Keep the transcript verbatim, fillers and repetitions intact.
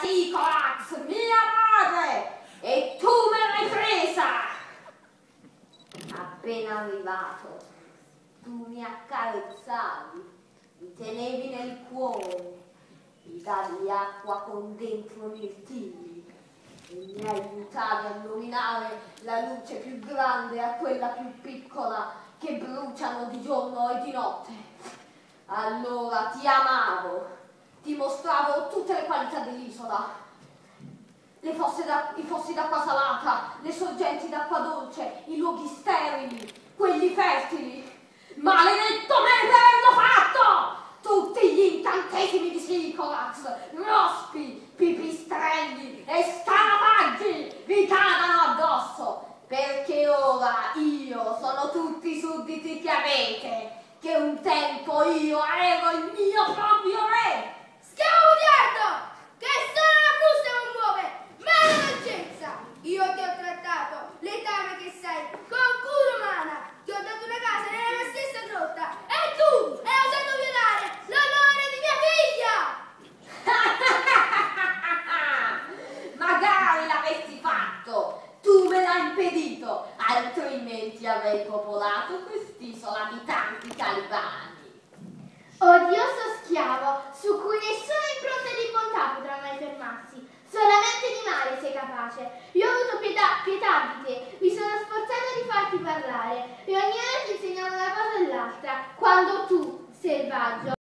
Sycorax, mia madre, e tu me l'hai presa. Appena arrivato, tu mi accarezzavi, mi tenevi nel cuore, mi davi acqua con dentro mirtilli e mi aiutavi a nominare la luce più grande a quella più piccola che bruciano di giorno e di notte. Allora ti amavo, ti mostravo tutte le qualità dell'isola, le fosse da, i fossi d'acqua salata, le sorgenti d'acqua dolce, i luoghi sterili, quelli fertili. Maledetto me per averlo fatto! Tutti gli incantesimi di Sycorax, rospi, pipistrelli e scarafaggi vi cadano addosso, perché ora io sono tutti i sudditi che avete, che un tempo io ero il mio proprio re. Stiamo odiando! Che solo la frusta non muove! Ma la dolcezza! Io ti ho trattato, letame che sei, con cura umana! Ti ho dato una casa nella mia stessa grotta e tu hai osato violare l'onore di mia figlia! Magari l'avessi fatto, tu me l'hai impedito, altrimenti avrei popolato quest'isola di tanti talibani. Odioso schiavo, su cui nessuna impronta di bontà potrà mai fermarsi. Solamente di male sei capace. Io ho avuto pietà, pietà di te, mi sono sforzato di farti parlare e ognuno ti insegnava una cosa e l'altra, quando tu, selvaggio,